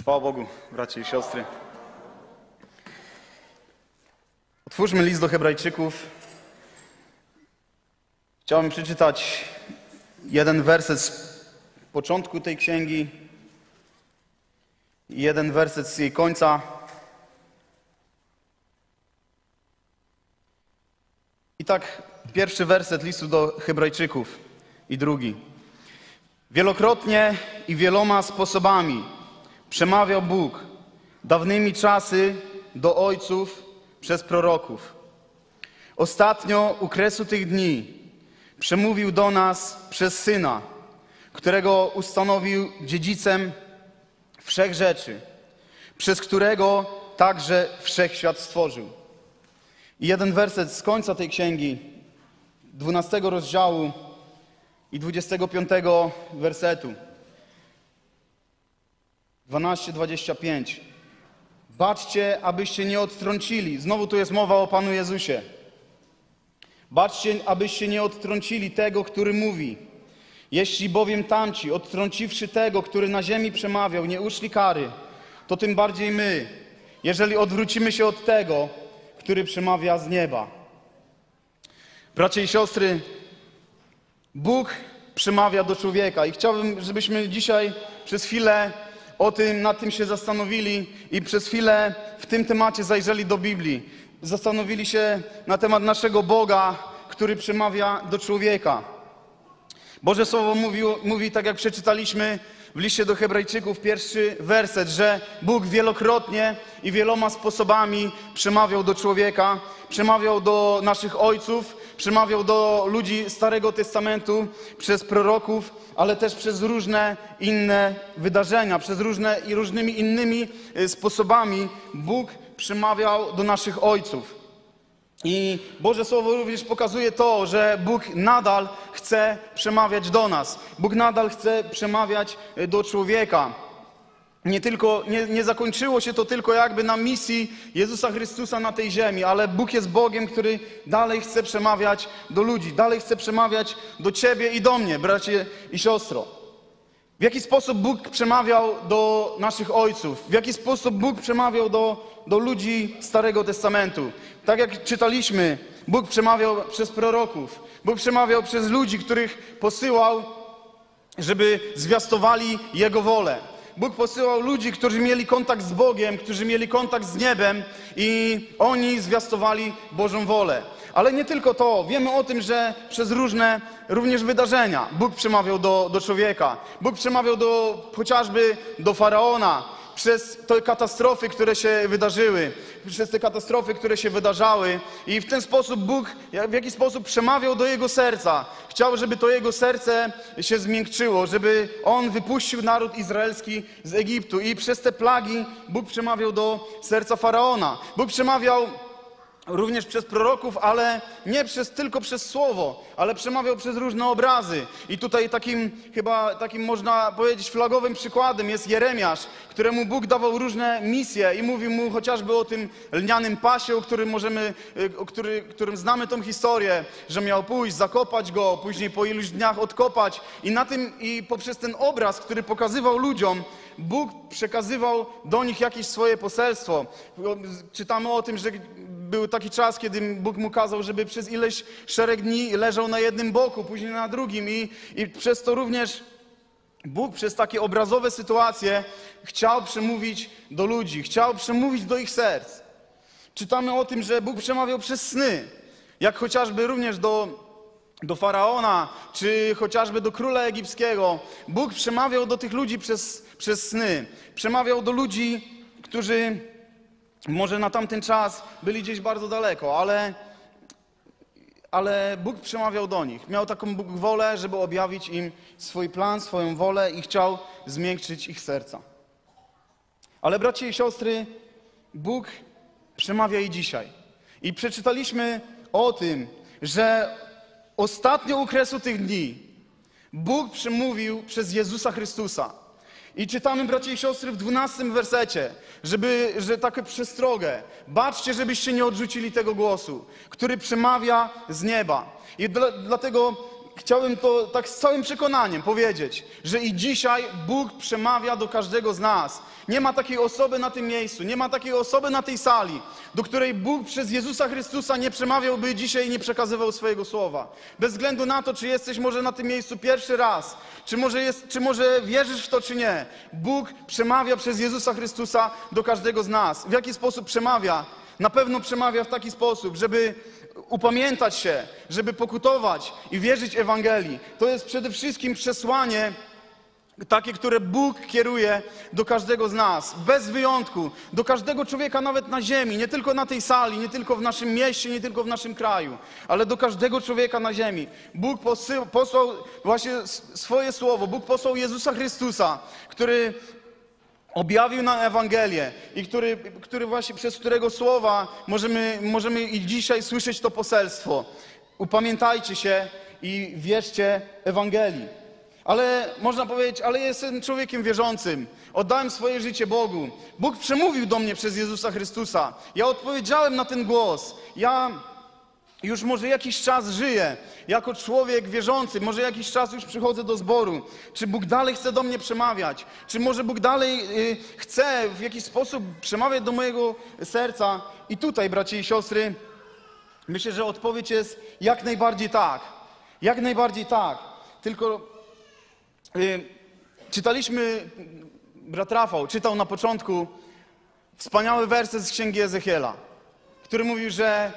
Chwała Bogu, bracia i siostry. Otwórzmy list do Hebrajczyków. Chciałbym przeczytać jeden werset z początku tej księgi i jeden werset z jej końca. I tak pierwszy werset listu do Hebrajczyków i drugi. Wielokrotnie i wieloma sposobami przemawiał Bóg dawnymi czasy do ojców przez proroków. Ostatnio u kresu tych dni przemówił do nas przez Syna, którego ustanowił dziedzicem wszech rzeczy, przez którego także wszechświat stworzył. I jeden werset z końca tej księgi, 12 rozdziału i 25 wersetu. 12-25. Baczcie, abyście nie odtrącili. Znowu tu jest mowa o Panu Jezusie. Baczcie, abyście nie odtrącili tego, który mówi. Jeśli bowiem tamci, odtrąciwszy tego, który na ziemi przemawiał, nie uszli kary, to tym bardziej my, jeżeli odwrócimy się od tego, który przemawia z nieba. Bracia i siostry, Bóg przemawia do człowieka i chciałbym, żebyśmy dzisiaj przez chwilę nad tym się zastanowili i przez chwilę w tym temacie zajrzeli do Biblii. Zastanowili się na temat naszego Boga, który przemawia do człowieka. Boże Słowo mówi, tak jak przeczytaliśmy w liście do Hebrajczyków, pierwszy werset, że Bóg wielokrotnie i wieloma sposobami przemawiał do człowieka, przemawiał do naszych ojców, przemawiał do ludzi Starego Testamentu przez proroków, ale też przez różne inne wydarzenia, przez różnymi innymi sposobami Bóg przemawiał do naszych ojców. I Boże Słowo również pokazuje to, że Bóg nadal chce przemawiać do nas. Bóg nadal chce przemawiać do człowieka. Nie zakończyło się to tylko jakby na misji Jezusa Chrystusa na tej ziemi, ale Bóg jest Bogiem, który dalej chce przemawiać do ludzi, dalej chce przemawiać do ciebie i do mnie, bracie i siostro. W jaki sposób Bóg przemawiał do naszych ojców? W jaki sposób Bóg przemawiał do ludzi Starego Testamentu? Tak jak czytaliśmy, Bóg przemawiał przez proroków. Bóg przemawiał przez ludzi, których posyłał, żeby zwiastowali Jego wolę. Bóg posyłał ludzi, którzy mieli kontakt z Bogiem, którzy mieli kontakt z niebem i oni zwiastowali Bożą wolę. Ale nie tylko to. Wiemy o tym, że przez różne również wydarzenia Bóg przemawiał do człowieka. Bóg przemawiał chociażby do Faraona przez te katastrofy, które się wydarzyły, przez te katastrofy, które się wydarzały. I w ten sposób Bóg w jakiś sposób przemawiał do jego serca. Chciał, żeby to jego serce się zmiękczyło, żeby on wypuścił naród izraelski z Egiptu. I przez te plagi Bóg przemawiał do serca Faraona. Bóg przemawiał również przez proroków, ale nie tylko przez słowo, ale przemawiał przez różne obrazy. I tutaj takim można powiedzieć flagowym przykładem jest Jeremiasz, któremu Bóg dawał różne misje i mówił mu chociażby o tym lnianym pasie, którym znamy tą historię, że miał pójść, zakopać go, później po iluś dniach odkopać. I poprzez ten obraz, który pokazywał ludziom, Bóg przekazywał do nich jakieś swoje poselstwo. Czytamy o tym, że był taki czas, kiedy Bóg mu kazał, żeby przez ileś szereg dni leżał na jednym boku, później na drugim i przez to również Bóg przez takie obrazowe sytuacje chciał przemówić do ludzi, chciał przemówić do ich serc. Czytamy o tym, że Bóg przemawiał przez sny, jak chociażby również do Faraona, czy chociażby do króla egipskiego. Bóg przemawiał do tych ludzi przez sny. Przemawiał do ludzi, którzy może na tamten czas byli gdzieś bardzo daleko, ale Bóg przemawiał do nich. Miał taką Bóg wolę, żeby objawić im swój plan, swoją wolę i chciał zmiękczyć ich serca. Ale bracia i siostry, Bóg przemawia i dzisiaj. I przeczytaliśmy o tym, że ostatnio u kresu tych dni Bóg przemówił przez Jezusa Chrystusa. I czytamy, bracia i siostry, w 12 wersecie, że taką przestrogę. Baczcie, żebyście nie odrzucili tego głosu, który przemawia z nieba. I dlatego chciałbym to tak z całym przekonaniem powiedzieć, że i dzisiaj Bóg przemawia do każdego z nas. Nie ma takiej osoby na tym miejscu, nie ma takiej osoby na tej sali, do której Bóg przez Jezusa Chrystusa nie przemawiałby dzisiaj i nie przekazywał swojego słowa. Bez względu na to, czy jesteś może na tym miejscu pierwszy raz, czy może wierzysz w to, czy nie. Bóg przemawia przez Jezusa Chrystusa do każdego z nas. W jaki sposób przemawia? Na pewno przemawia w taki sposób, żeby upamiętać się, żeby pokutować i wierzyć Ewangelii. To jest przede wszystkim przesłanie takie, które Bóg kieruje do każdego z nas, bez wyjątku, do każdego człowieka nawet na ziemi, nie tylko na tej sali, nie tylko w naszym mieście, nie tylko w naszym kraju, ale do każdego człowieka na ziemi. Bóg posłał właśnie swoje słowo, Bóg posłał Jezusa Chrystusa, który objawił nam Ewangelię i który właśnie przez którego słowa możemy i dzisiaj słyszeć to poselstwo. Upamiętajcie się i wierzcie Ewangelii. Ale można powiedzieć, ale jestem człowiekiem wierzącym. Oddałem swoje życie Bogu. Bóg przemówił do mnie przez Jezusa Chrystusa. Ja odpowiedziałem na ten głos. Ja już może jakiś czas żyję jako człowiek wierzący. Może jakiś czas już przychodzę do zboru. Czy Bóg dalej chce do mnie przemawiać? Czy może Bóg dalej chce w jakiś sposób przemawiać do mojego serca? I tutaj, bracia i siostry, myślę, że odpowiedź jest jak najbardziej tak. Jak najbardziej tak. Tylko czytaliśmy, brat Rafał czytał na początku wspaniały werset z Księgi Ezechiela, który mówił, że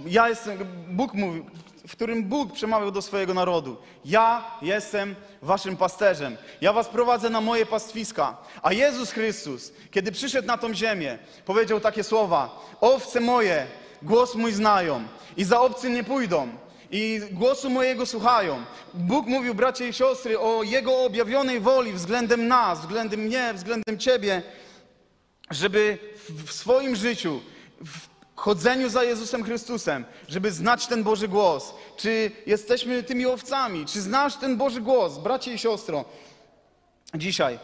w którym Bóg przemawiał do swojego narodu. Ja jestem waszym pasterzem. Ja was prowadzę na moje pastwiska. A Jezus Chrystus, kiedy przyszedł na tą ziemię, powiedział takie słowa: owce moje, głos mój znają i za obcym nie pójdą. I głosu mojego słuchają. Bóg mówił, bracia i siostry, o Jego objawionej woli względem nas, względem mnie, względem Ciebie, żeby w swoim życiu, w chodzeniu za Jezusem Chrystusem, żeby znać ten Boży głos. Czy jesteśmy tymi owcami? Czy znasz ten Boży głos, bracie i siostro? Dzisiaj.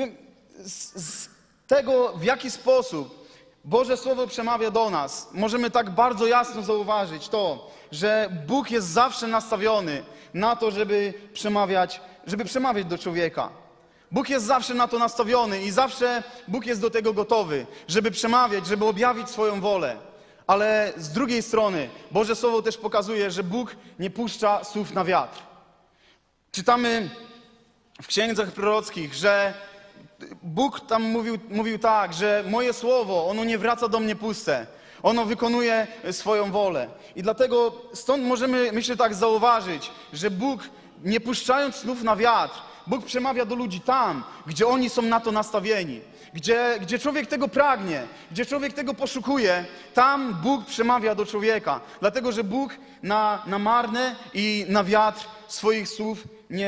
Z tego, w jaki sposób Boże Słowo przemawia do nas, możemy tak bardzo jasno zauważyć to, że Bóg jest zawsze nastawiony na to, żeby przemawiać do człowieka. Bóg jest zawsze na to nastawiony i zawsze Bóg jest do tego gotowy, żeby przemawiać, żeby objawić swoją wolę. Ale z drugiej strony Boże Słowo też pokazuje, że Bóg nie puszcza słów na wiatr. Czytamy w księgach prorockich, że Bóg tam mówił tak, że moje słowo, ono nie wraca do mnie puste. Ono wykonuje swoją wolę. I dlatego stąd możemy, myślę, tak zauważyć, że Bóg, nie puszczając słów na wiatr, Bóg przemawia do ludzi tam, gdzie oni są na to nastawieni. Gdzie człowiek tego pragnie, gdzie człowiek tego poszukuje, tam Bóg przemawia do człowieka. Dlatego, że Bóg na marne i na wiatr swoich słów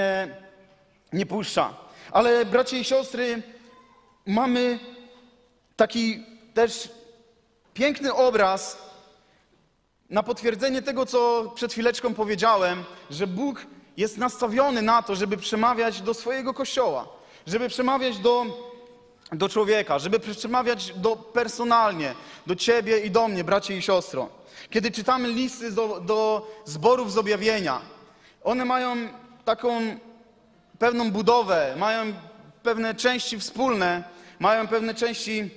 nie puszcza. Ale bracia i siostry, mamy taki też piękny obraz na potwierdzenie tego, co przed chwileczką powiedziałem, że Bóg jest nastawiony na to, żeby przemawiać do swojego Kościoła, żeby przemawiać do człowieka, żeby przemawiać personalnie, do ciebie i do mnie, bracie i siostro. Kiedy czytamy listy do zborów z objawienia, one mają taką pewną budowę, mają pewne części wspólne, mają pewne części,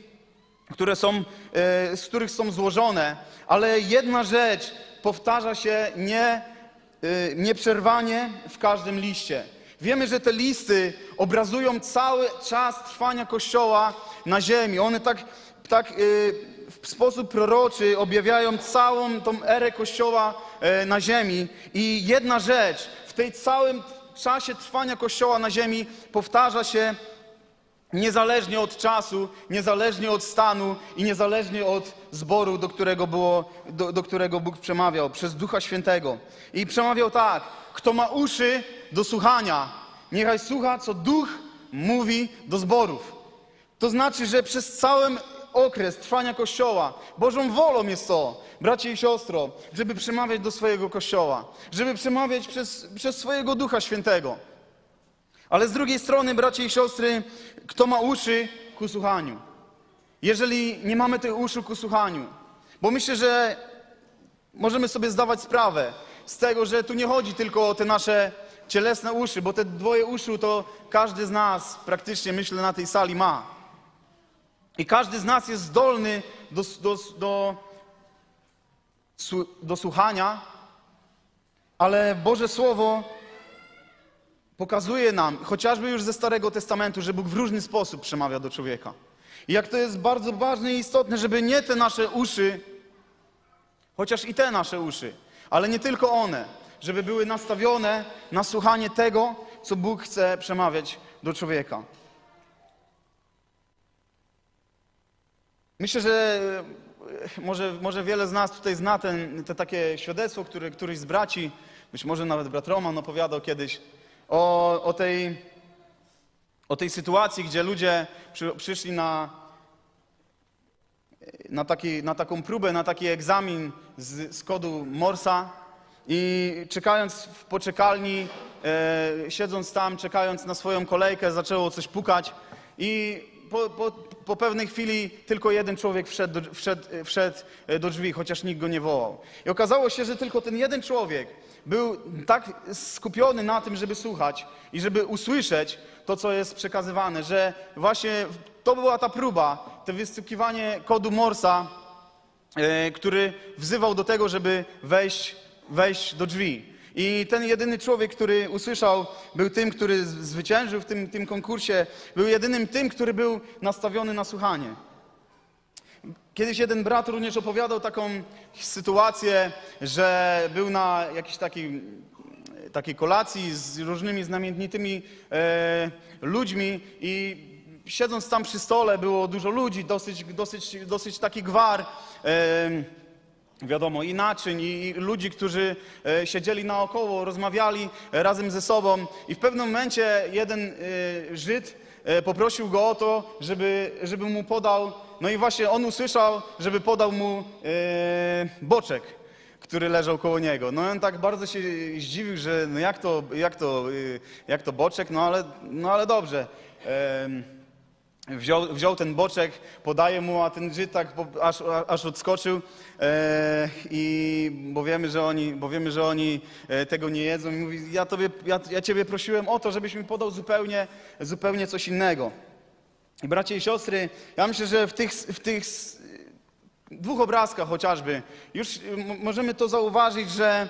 z których są złożone, ale jedna rzecz powtarza się nieprzerwanie w każdym liście. Wiemy, że te listy obrazują cały czas trwania Kościoła na ziemi. One tak w sposób proroczy objawiają całą tą erę Kościoła na ziemi. I jedna rzecz w tej całym czasie trwania Kościoła na ziemi powtarza się niezależnie od czasu, niezależnie od stanu i niezależnie od zboru, do którego Bóg przemawiał przez Ducha Świętego. I przemawiał tak: kto ma uszy do słuchania, niechaj słucha, co Duch mówi do zborów. To znaczy, że przez cały okres trwania Kościoła Bożą wolą jest to, bracie i siostro, żeby przemawiać do swojego Kościoła, żeby przemawiać przez swojego Ducha Świętego. Ale z drugiej strony, bracie i siostry, kto ma uszy ku słuchaniu? Jeżeli nie mamy tych uszu ku słuchaniu, bo myślę, że możemy sobie zdawać sprawę z tego, że tu nie chodzi tylko o te nasze cielesne uszy, bo te dwoje uszu to każdy z nas praktycznie, myślę, na tej sali ma. I każdy z nas jest zdolny do słuchania, ale Boże Słowo pokazuje nam, chociażby już ze Starego Testamentu, że Bóg w różny sposób przemawia do człowieka. I jak to jest bardzo ważne i istotne, żeby nie te nasze uszy, chociaż i te nasze uszy, ale nie tylko one, żeby były nastawione na słuchanie tego, co Bóg chce przemawiać do człowieka. Myślę, że może wiele z nas tutaj zna te takie świadectwo, które któryś z braci, być może nawet brat Roman opowiadał kiedyś o tej sytuacji, gdzie ludzie przyszli na taką próbę, na taki egzamin z kodu Morsa i czekając w poczekalni, siedząc tam, czekając na swoją kolejkę, zaczęło coś pukać i po pewnej chwili tylko jeden człowiek wszedł do drzwi, chociaż nikt go nie wołał. I okazało się, że tylko ten jeden człowiek był tak skupiony na tym, żeby słuchać i żeby usłyszeć to, co jest przekazywane, że właśnie to była ta próba, to wysłuchiwanie kodu Morsa, który wzywał do tego, żeby wejść do drzwi. I ten jedyny człowiek, który usłyszał, był tym, który zwyciężył w tym konkursie, był jedynym tym, który był nastawiony na słuchanie. Kiedyś jeden brat również opowiadał taką sytuację, że był na jakiejś takiej kolacji z różnymi znamienitymi ludźmi i siedząc tam przy stole było dużo ludzi, dosyć taki gwar, wiadomo, i naczyń, i ludzi, którzy siedzieli naokoło, rozmawiali razem ze sobą i w pewnym momencie jeden Żyd poprosił go o to, żeby mu podał, no i właśnie on usłyszał, żeby podał mu boczek, który leżał koło niego. No i on tak bardzo się zdziwił, że no jak to boczek, no ale dobrze. Wziął ten boczek, podaje mu, a ten Żyd tak aż odskoczył, bo wiemy, że oni tego nie jedzą i mówi, ja Ciebie prosiłem o to, żebyś mi podał zupełnie coś innego. I bracia i siostry, ja myślę, że w tych dwóch obrazkach chociażby już możemy to zauważyć, że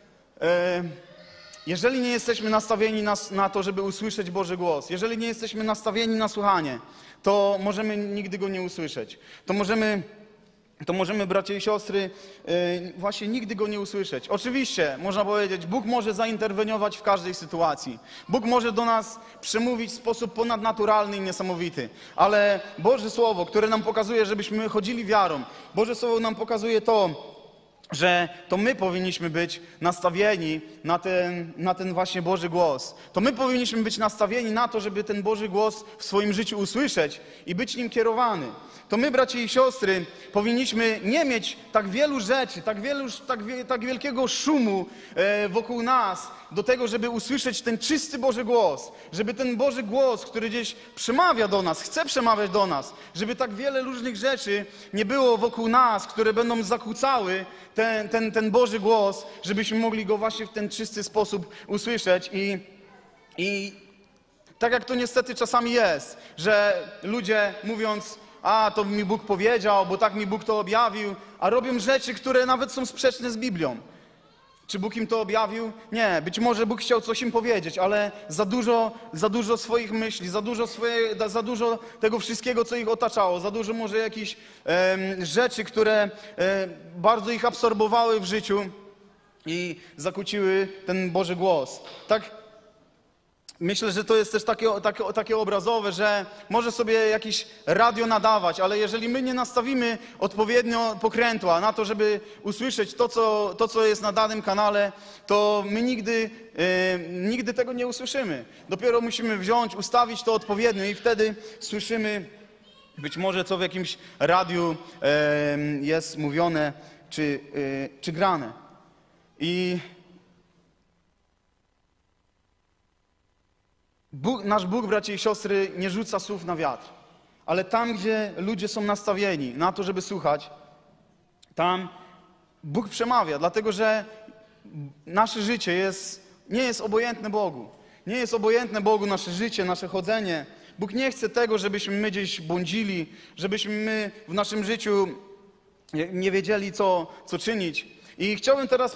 jeżeli nie jesteśmy nastawieni na to, żeby usłyszeć Boży głos, jeżeli nie jesteśmy nastawieni na słuchanie, to możemy nigdy go nie usłyszeć. To możemy, bracia i siostry, właśnie nigdy go nie usłyszeć. Oczywiście, można powiedzieć, Bóg może zainterweniować w każdej sytuacji. Bóg może do nas przemówić w sposób ponadnaturalny i niesamowity. Ale Boże Słowo, które nam pokazuje, żebyśmy chodzili wiarą, Boże Słowo nam pokazuje to, że to my powinniśmy być nastawieni na ten właśnie Boży głos. To my powinniśmy być nastawieni na to, żeby ten Boży głos w swoim życiu usłyszeć i być nim kierowany. To my, bracia i siostry, powinniśmy nie mieć tak wielu rzeczy, tak wielkiego szumu wokół nas do tego, żeby usłyszeć ten czysty Boży głos. Żeby ten Boży głos, który gdzieś przemawia do nas, chce przemawiać do nas, żeby tak wiele różnych rzeczy nie było wokół nas, które będą zakłócały ten Boży głos, żebyśmy mogli go właśnie w ten czysty sposób usłyszeć i tak jak to niestety czasami jest, że ludzie mówiąc, to mi Bóg powiedział, bo tak mi Bóg to objawił, a robią rzeczy, które nawet są sprzeczne z Biblią. Czy Bóg im to objawił? Nie. Być może Bóg chciał coś im powiedzieć, ale za dużo swoich myśli, za dużo tego wszystkiego, co ich otaczało, za dużo może jakichś rzeczy, które bardzo ich absorbowały w życiu i zakłóciły ten Boży głos. Tak. Myślę, że to jest też takie obrazowe, że może sobie jakieś radio nadawać, ale jeżeli my nie nastawimy odpowiednio pokrętła na to, żeby usłyszeć to, co jest na danym kanale, to my nigdy tego nie usłyszymy. Dopiero musimy ustawić to odpowiednio i wtedy słyszymy być może co w jakimś radiu jest mówione czy grane. Nasz Bóg, bracia i siostry, nie rzuca słów na wiatr, ale tam, gdzie ludzie są nastawieni na to, żeby słuchać, tam Bóg przemawia, dlatego że nasze życie jest nie jest obojętne Bogu. Nie jest obojętne Bogu nasze życie, nasze chodzenie. Bóg nie chce tego, żebyśmy my gdzieś błądzili, żebyśmy my w naszym życiu nie wiedzieli, co czynić. I chciałbym teraz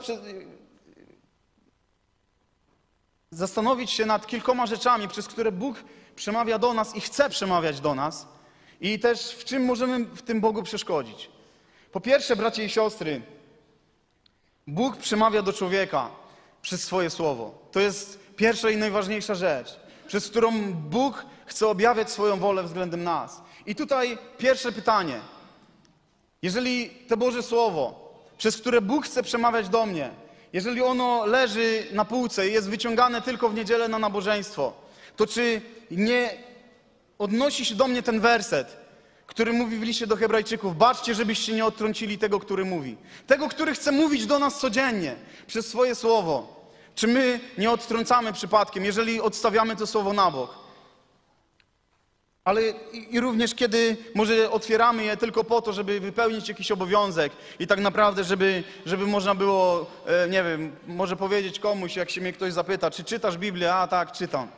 zastanowić się nad kilkoma rzeczami, przez które Bóg przemawia do nas i chce przemawiać do nas. I też w czym możemy w tym Bogu przeszkodzić. Po pierwsze, bracia i siostry, Bóg przemawia do człowieka przez swoje słowo. To jest pierwsza i najważniejsza rzecz, przez którą Bóg chce objawiać swoją wolę względem nas. I tutaj pierwsze pytanie. Jeżeli to Boże Słowo, przez które Bóg chce przemawiać do mnie, jeżeli ono leży na półce i jest wyciągane tylko w niedzielę na nabożeństwo, to czy nie odnosi się do mnie ten werset, który mówi w liście do Hebrajczyków: baczcie, żebyście nie odtrącili tego, który mówi. Tego, który chce mówić do nas codziennie przez swoje słowo. Czy my nie odtrącamy przypadkiem, jeżeli odstawiamy to słowo na bok? Ale i również kiedy może otwieramy je tylko po to, żeby wypełnić jakiś obowiązek i tak naprawdę, żeby można było, nie wiem, może powiedzieć komuś, jak się mnie ktoś zapyta, czy czytasz Biblię? A tak, czytam.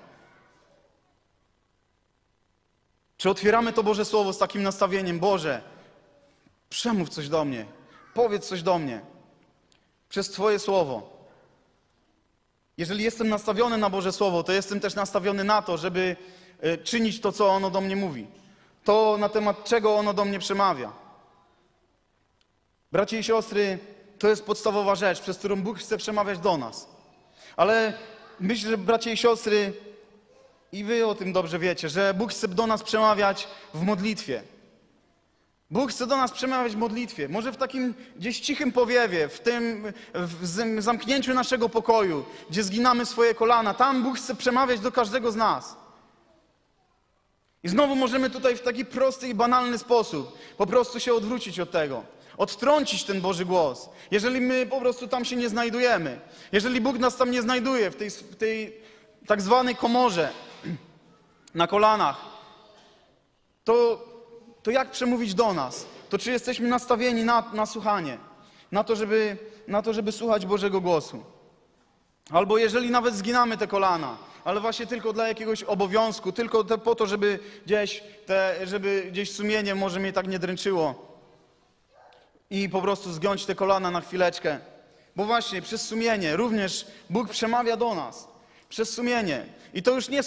Czy otwieramy to Boże Słowo z takim nastawieniem: Boże, przemów coś do mnie, powiedz coś do mnie przez Twoje Słowo. Jeżeli jestem nastawiony na Boże Słowo, to jestem też nastawiony na to, żeby czynić to, co ono do mnie mówi. To, na temat czego ono do mnie przemawia. Bracia i siostry, to jest podstawowa rzecz, przez którą Bóg chce przemawiać do nas. Ale myślę, że bracia i siostry, i wy o tym dobrze wiecie, że Bóg chce do nas przemawiać w modlitwie. Bóg chce do nas przemawiać w modlitwie. Może w takim gdzieś cichym powiewie, w zamknięciu naszego pokoju, gdzie zginamy swoje kolana. Tam Bóg chce przemawiać do każdego z nas. I znowu możemy tutaj w taki prosty i banalny sposób po prostu się odwrócić od tego. Odtrącić ten Boży głos. Jeżeli my po prostu tam się nie znajdujemy. Jeżeli Bóg nas tam nie znajduje, w tej tak zwanej komorze, na kolanach, to jak przemówić do nas? To czy jesteśmy nastawieni na słuchanie? Na to, żeby słuchać Bożego głosu? Albo jeżeli nawet zginamy te kolana, ale właśnie tylko dla jakiegoś obowiązku, tylko po to, żeby gdzieś sumienie może mnie tak nie dręczyło i po prostu zgiąć te kolana na chwileczkę. Bo właśnie przez sumienie również Bóg przemawia do nas. Przez sumienie. I to już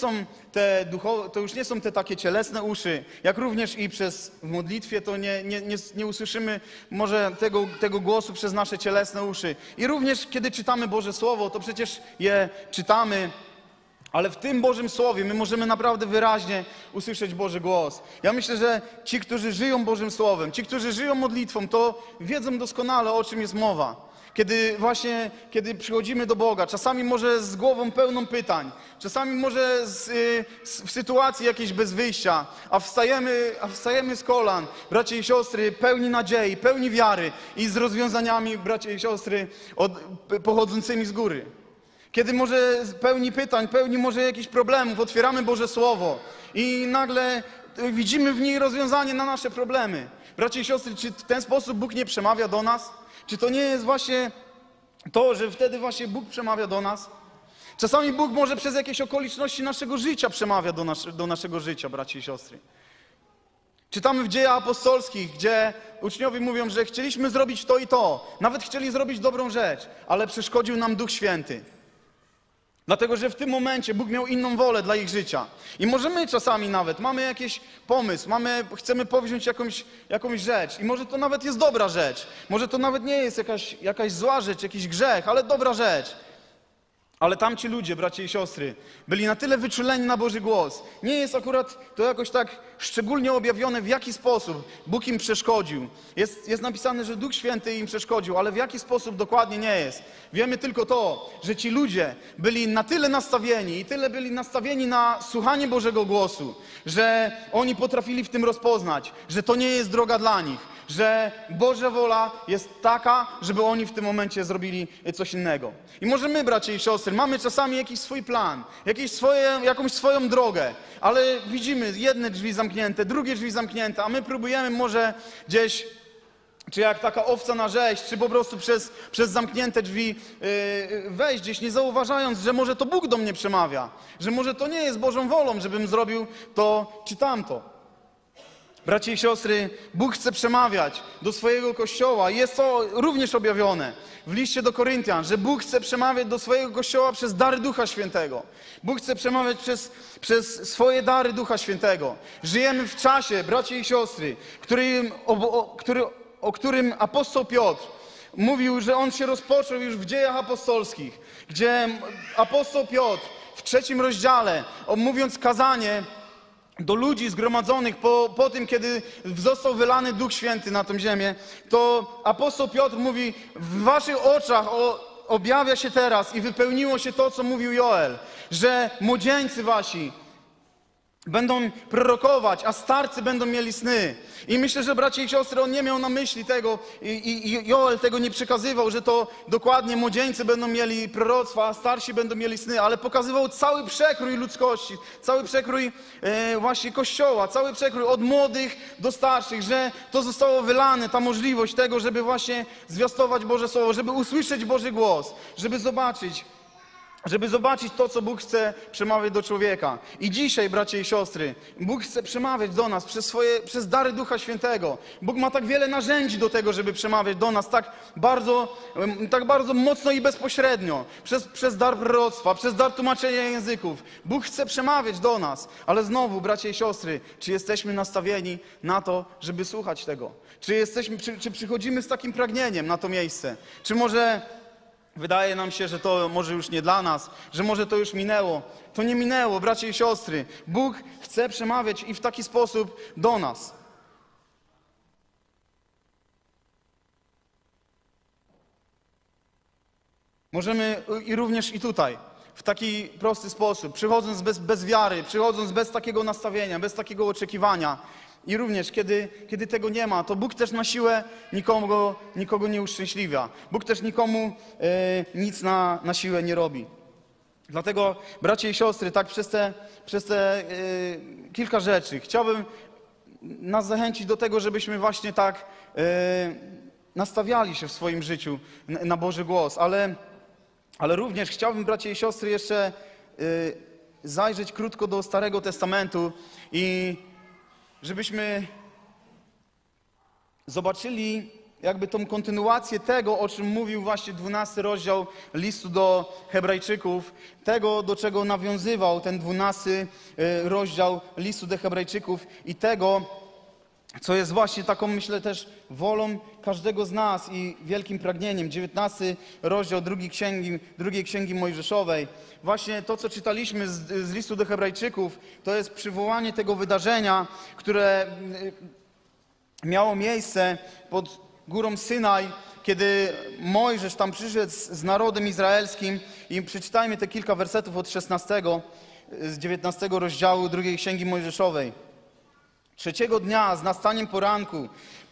nie są te takie cielesne uszy, jak również i w modlitwie to nie usłyszymy może tego głosu przez nasze cielesne uszy. I również kiedy czytamy Boże Słowo, to przecież je czytamy, ale w tym Bożym Słowie my możemy naprawdę wyraźnie usłyszeć Boży głos. Ja myślę, że ci, którzy żyją Bożym Słowem, ci, którzy żyją modlitwą, to wiedzą doskonale, o czym jest mowa. Kiedy przychodzimy do Boga, czasami może z głową pełną pytań, czasami może w sytuacji jakiejś bez wyjścia, a wstajemy z kolan, bracia i siostry, pełni nadziei, pełni wiary i z rozwiązaniami, bracia i siostry, pochodzącymi z góry. Kiedy może pełni pytań, pełni może jakichś problemów, otwieramy Boże Słowo i nagle widzimy w niej rozwiązanie na nasze problemy. Bracia i siostry, czy w ten sposób Bóg nie przemawia do nas? Czy to nie jest właśnie to, że wtedy właśnie Bóg przemawia do nas? Czasami Bóg może przez jakieś okoliczności naszego życia przemawia do naszego życia, bracia i siostry. Czytamy w Dziejach Apostolskich, gdzie uczniowie mówią, że chcieliśmy zrobić to i to. Nawet chcieli zrobić dobrą rzecz, ale przeszkodził nam Duch Święty. Dlatego, że w tym momencie Bóg miał inną wolę dla ich życia. I może my czasami nawet mamy jakiś pomysł, chcemy powziąć jakąś rzecz i może to nawet jest dobra rzecz. Może to nawet nie jest jakaś zła rzecz, jakiś grzech, ale dobra rzecz. Ale tamci ludzie, bracia i siostry, byli na tyle wyczuleni na Boży głos. Nie jest akurat to jakoś tak szczególnie objawione, w jaki sposób Bóg im przeszkodził. Jest napisane, że Duch Święty im przeszkodził, ale w jaki sposób dokładnie nie jest. Wiemy tylko to, że ci ludzie byli na tyle nastawieni i tyle byli nastawieni na słuchanie Bożego głosu, że oni potrafili w tym rozpoznać, że to nie jest droga dla nich. Że Boża wola jest taka, żeby oni w tym momencie zrobili coś innego. I może my, bracia i siostry, mamy czasami jakiś swój plan, jakąś swoją drogę, ale widzimy jedne drzwi zamknięte, drugie drzwi zamknięte, a my próbujemy może gdzieś czy jak taka owca na rzeź, czy po prostu przez zamknięte drzwi wejść gdzieś, nie zauważając, że może to Bóg do mnie przemawia, że może to nie jest Bożą wolą, żebym zrobił to czy tamto. Bracia i siostry, Bóg chce przemawiać do swojego Kościoła i jest to również objawione w liście do Koryntian, że Bóg chce przemawiać do swojego Kościoła przez dary Ducha Świętego. Bóg chce przemawiać przez swoje dary Ducha Świętego. Żyjemy w czasie, bracia i siostry, o którym apostoł Piotr mówił, że on się rozpoczął już w Dziejach Apostolskich, gdzie apostoł Piotr w 3 rozdziale, mówiąc kazanie do ludzi zgromadzonych po tym, kiedy został wylany Duch Święty na tę ziemię, to apostoł Piotr mówi, w waszych oczach objawia się teraz i wypełniło się to, co mówił Joel, że młodzieńcy wasi będą prorokować, a starcy będą mieli sny. I myślę, że bracia i siostry, on nie miał na myśli tego i Joel tego nie przekazywał, że to dokładnie młodzieńcy będą mieli proroctwa, a starsi będą mieli sny, ale pokazywał cały przekrój ludzkości, cały przekrój właśnie Kościoła, cały przekrój od młodych do starszych, że to zostało wylane, ta możliwość tego, żeby właśnie zwiastować Boże Słowo, żeby usłyszeć Boży głos, żeby zobaczyć to, co Bóg chce przemawiać do człowieka. I dzisiaj, bracia i siostry, Bóg chce przemawiać do nas przez dary Ducha Świętego. Bóg ma tak wiele narzędzi do tego, żeby przemawiać do nas tak bardzo mocno i bezpośrednio. Przez dar proroctwa, przez dar tłumaczenia języków. Bóg chce przemawiać do nas. Ale znowu, bracia i siostry, czy jesteśmy nastawieni na to, żeby słuchać tego? Czy przychodzimy z takim pragnieniem na to miejsce? Czy może wydaje nam się, że to może już nie dla nas, że może to już minęło. To nie minęło, bracia i siostry. Bóg chce przemawiać i w taki sposób do nas. Możemy i również i tutaj, w taki prosty sposób, przychodząc bez wiary, przychodząc bez takiego nastawienia, bez takiego oczekiwania. I również, kiedy tego nie ma, to Bóg też na siłę nikogo nie uszczęśliwia. Bóg też nikomu nic na siłę nie robi. Dlatego, bracia i siostry, tak przez te kilka rzeczy chciałbym nas zachęcić do tego, żebyśmy właśnie tak nastawiali się w swoim życiu na Boży głos. Ale również chciałbym, bracia i siostry, jeszcze zajrzeć krótko do Starego Testamentu i żebyśmy zobaczyli jakby tą kontynuację tego, o czym mówił właśnie 12 rozdział listu do Hebrajczyków, tego, do czego nawiązywał ten 12 rozdział listu do Hebrajczyków i tego, co jest właśnie taką, myślę, też wolą każdego z nas i wielkim pragnieniem. 19 rozdział drugiej księgi Mojżeszowej. Właśnie to, co czytaliśmy z listu do Hebrajczyków, to jest przywołanie tego wydarzenia, które miało miejsce pod górą Synaj, kiedy Mojżesz tam przyszedł z narodem izraelskim i przeczytajmy te kilka wersetów od 16 z 19 rozdziału drugiej księgi Mojżeszowej. 3 dnia z nastaniem poranku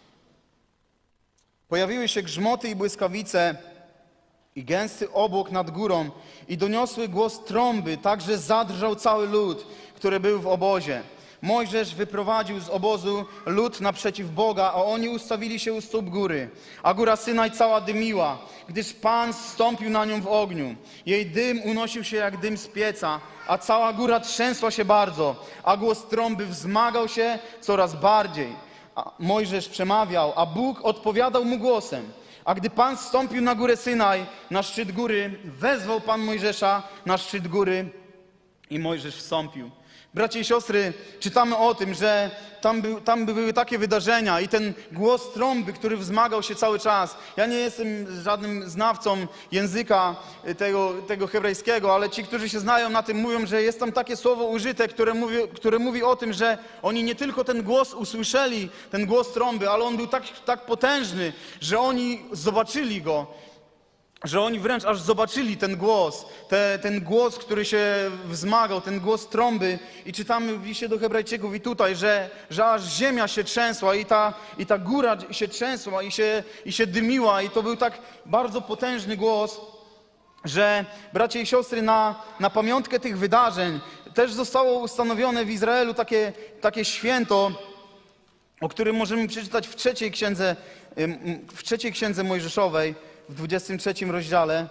pojawiły się grzmoty i błyskawice i gęsty obłok nad górą i doniosły głos trąby, tak że zadrżał cały lud, który był w obozie. Mojżesz wyprowadził z obozu lud naprzeciw Boga, a oni ustawili się u stóp góry. A góra Synaj cała dymiła, gdyż Pan zstąpił na nią w ogniu. Jej dym unosił się jak dym z pieca, a cała góra trzęsła się bardzo, a głos trąby wzmagał się coraz bardziej. A Mojżesz przemawiał, a Bóg odpowiadał mu głosem. A gdy Pan zstąpił na górę Synaj, na szczyt góry, wezwał Pan Mojżesza na szczyt góry i Mojżesz wstąpił. Bracia i siostry, czytamy o tym, że tam były takie wydarzenia i ten głos trąby, który wzmagał się cały czas. Ja nie jestem żadnym znawcą języka tego hebrajskiego, ale ci, którzy się znają na tym, mówią, że jest tam takie słowo użyte, które mówi o tym, że oni nie tylko ten głos usłyszeli, ten głos trąby, ale on był tak potężny, że oni zobaczyli go. Że oni wręcz aż zobaczyli ten głos, który się wzmagał, ten głos trąby. I czytamy w liście do Hebrajczyków i tutaj, że aż ziemia się trzęsła i ta góra się trzęsła i się dymiła. I to był tak bardzo potężny głos, że bracia i siostry, na pamiątkę tych wydarzeń też zostało ustanowione w Izraelu takie święto, o którym możemy przeczytać w trzeciej księdze Mojżeszowej, w 23 rozdziale,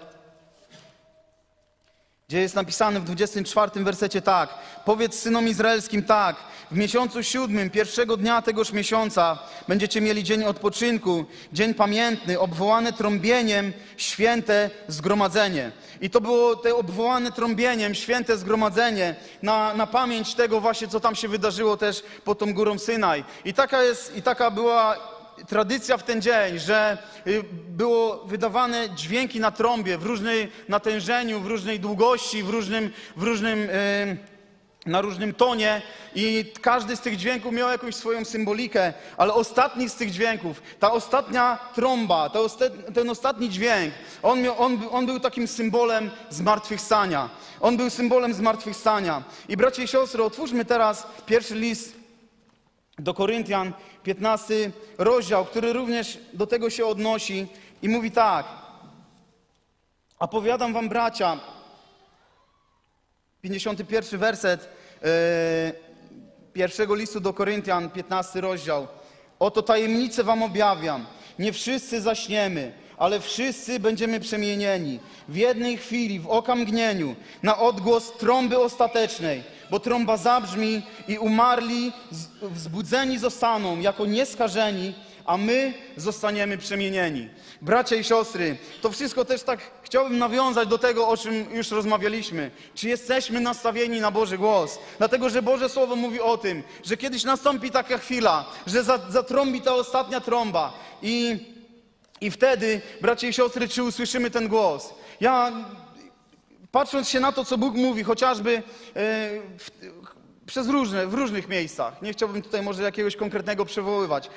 gdzie jest napisane w 24 wersecie tak: powiedz synom izraelskim tak, w miesiącu 7, pierwszego dnia tegoż miesiąca będziecie mieli dzień odpoczynku, dzień pamiętny, obwołane trąbieniem, święte zgromadzenie. I to było te obwołane trąbieniem, święte zgromadzenie na pamięć tego właśnie, co tam się wydarzyło też pod tą górą Synaj. I taka była tradycja w ten dzień, że było wydawane dźwięki na trąbie w różnej natężeniu, w różnej długości, na różnym tonie i każdy z tych dźwięków miał jakąś swoją symbolikę, ale ostatni z tych dźwięków, ta ostatnia trąba, ten ostatni dźwięk, on był takim symbolem zmartwychwstania. On był symbolem zmartwychwstania. I bracia i siostry, otwórzmy teraz pierwszy list do Koryntian, 15 rozdział, który również do tego się odnosi i mówi tak: a powiadam wam, bracia, 51 werset pierwszego listu do Koryntian, 15 rozdział. Oto tajemnicę wam objawiam. Nie wszyscy zaśniemy, ale wszyscy będziemy przemienieni. W jednej chwili, w oka mgnieniu, na odgłos trąby ostatecznej. Bo trąba zabrzmi i umarli wzbudzeni zostaną jako nieskażeni, a my zostaniemy przemienieni. Bracia i siostry, to wszystko też tak chciałbym nawiązać do tego, o czym już rozmawialiśmy. Czy jesteśmy nastawieni na Boży głos? Dlatego, że Boże Słowo mówi o tym, że kiedyś nastąpi taka chwila, że zatrąbi ta ostatnia trąba i wtedy, bracia i siostry, czy usłyszymy ten głos? Patrząc się na to, co Bóg mówi, chociażby w różnych miejscach, nie chciałbym tutaj może jakiegoś konkretnego przywoływać,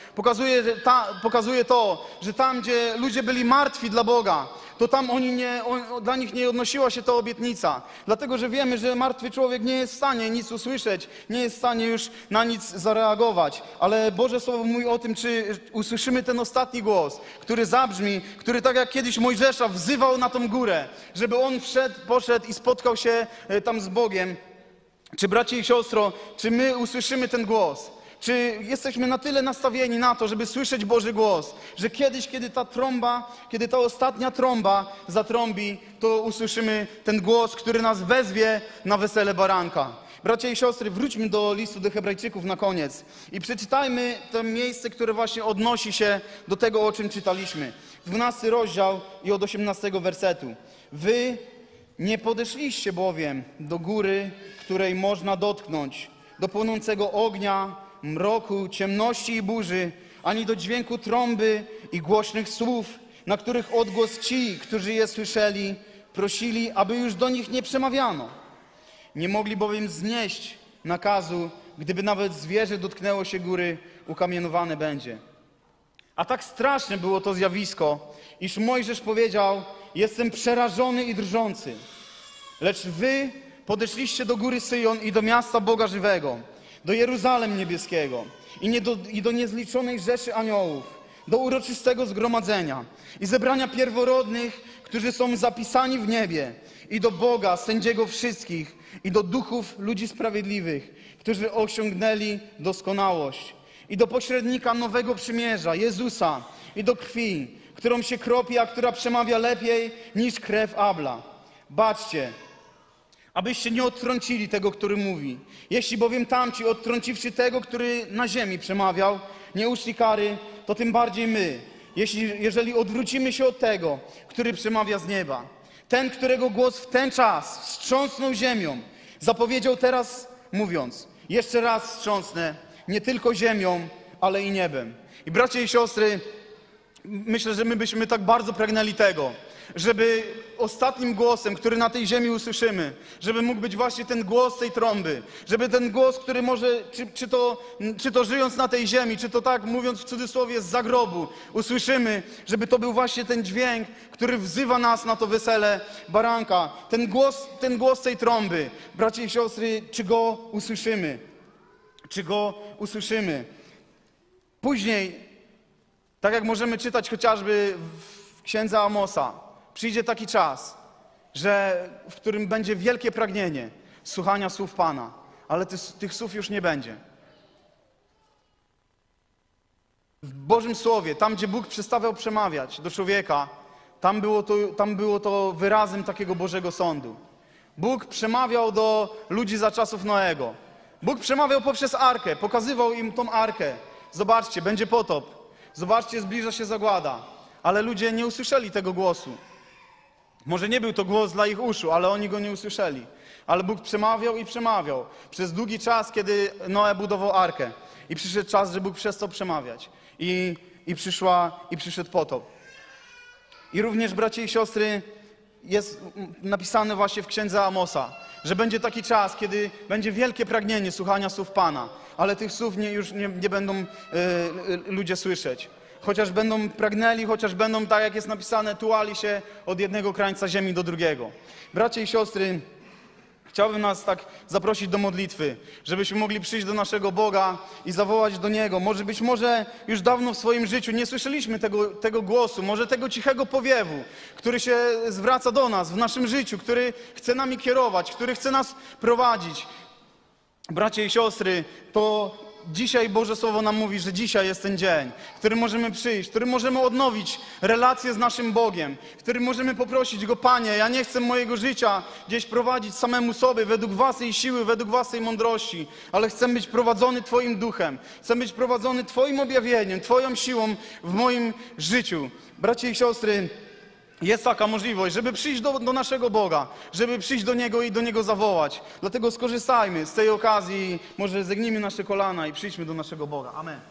pokazuje to, że tam, gdzie ludzie byli martwi dla Boga, to tam dla nich nie odnosiła się ta obietnica. Dlatego, że wiemy, że martwy człowiek nie jest w stanie nic usłyszeć, nie jest w stanie już na nic zareagować. Ale Boże Słowo mówi o tym, czy usłyszymy ten ostatni głos, który zabrzmi, który tak jak kiedyś Mojżesza wzywał na tą górę, żeby on poszedł i spotkał się tam z Bogiem. Czy bracie i siostro, czy my usłyszymy ten głos? Czy jesteśmy na tyle nastawieni na to, żeby słyszeć Boży głos, że kiedyś, kiedy ta ostatnia trąba zatrąbi, to usłyszymy ten głos, który nas wezwie na wesele baranka. Bracia i siostry, wróćmy do listu do Hebrajczyków na koniec i przeczytajmy to miejsce, które właśnie odnosi się do tego, o czym czytaliśmy. 12 rozdział i od 18 wersetu. Wy nie podeszliście bowiem do góry, której można dotknąć, do płonącego ognia, mroku, ciemności i burzy, ani do dźwięku trąby i głośnych słów, na których odgłos ci, którzy je słyszeli, prosili, aby już do nich nie przemawiano. Nie mogli bowiem znieść nakazu, gdyby nawet zwierzę dotknęło się góry, ukamienowane będzie. A tak straszne było to zjawisko, iż Mojżesz powiedział: jestem przerażony i drżący. Lecz wy podeszliście do góry Syjon i do miasta Boga żywego, do Jeruzalem niebieskiego i do niezliczonej rzeszy aniołów, do uroczystego zgromadzenia i zebrania pierworodnych, którzy są zapisani w niebie, i do Boga, sędziego wszystkich, i do duchów ludzi sprawiedliwych, którzy osiągnęli doskonałość, i do pośrednika nowego przymierza, Jezusa, i do krwi, którą się kropi, a która przemawia lepiej niż krew Abla. Baczcie, abyście nie odtrącili tego, który mówi. Jeśli bowiem tamci, odtrąciwszy tego, który na ziemi przemawiał, nie uszli kary, to tym bardziej my, jeżeli odwrócimy się od tego, który przemawia z nieba. Ten, którego głos w ten czas wstrząsnął ziemią, zapowiedział teraz, mówiąc: jeszcze raz wstrząsnę nie tylko ziemią, ale i niebem. I bracia i siostry, myślę, że my byśmy tak bardzo pragnęli tego, żeby ostatnim głosem, który na tej ziemi usłyszymy, żeby mógł być właśnie ten głos tej trąby, żeby ten głos, który może, czy to żyjąc na tej ziemi, czy to tak mówiąc w cudzysłowie z zagrobu, usłyszymy, żeby to był właśnie ten dźwięk, który wzywa nas na to wesele baranka. Ten głos tej trąby. Bracia i siostry, czy go usłyszymy? Czy go usłyszymy? Później, tak jak możemy czytać chociażby w księdze Amosa, przyjdzie taki czas, w którym będzie wielkie pragnienie słuchania słów Pana, ale tych słów już nie będzie. W Bożym Słowie, tam gdzie Bóg przestawał przemawiać do człowieka, tam było to wyrazem takiego Bożego sądu. Bóg przemawiał do ludzi za czasów Noego. Bóg przemawiał poprzez arkę, pokazywał im tą arkę. Zobaczcie, będzie potop. Zobaczcie, zbliża się zagłada. Ale ludzie nie usłyszeli tego głosu. Może nie był to głos dla ich uszu, ale oni go nie usłyszeli. Ale Bóg przemawiał i przemawiał przez długi czas, kiedy Noe budował arkę. I przyszedł czas, że Bóg przestał przemawiać. I przyszedł potop. I również, bracia i siostry, jest napisane właśnie w księdze Amosa, że będzie taki czas, kiedy będzie wielkie pragnienie słuchania słów Pana, ale tych słów już nie będą ludzie słyszeć. Chociaż będą pragnęli, chociaż będą, tak jak jest napisane, tułali się od jednego krańca ziemi do drugiego. Bracia i siostry, chciałbym nas tak zaprosić do modlitwy, żebyśmy mogli przyjść do naszego Boga i zawołać do Niego. Być może już dawno w swoim życiu nie słyszeliśmy tego głosu, może tego cichego powiewu, który się zwraca do nas w naszym życiu, który chce nami kierować, który chce nas prowadzić. Bracia i siostry, to dzisiaj Boże Słowo nam mówi, że dzisiaj jest ten dzień, w którym możemy przyjść, w którym możemy odnowić relację z naszym Bogiem, w którym możemy poprosić Go: Panie, ja nie chcę mojego życia gdzieś prowadzić samemu sobie, według własnej siły, według własnej mądrości, ale chcę być prowadzony Twoim duchem, chcę być prowadzony Twoim objawieniem, Twoją siłą w moim życiu. Bracia i siostry, jest taka możliwość, żeby przyjść do naszego Boga, żeby przyjść do Niego i do Niego zawołać. Dlatego skorzystajmy z tej okazji, może zegnijmy nasze kolana i przyjdźmy do naszego Boga. Amen.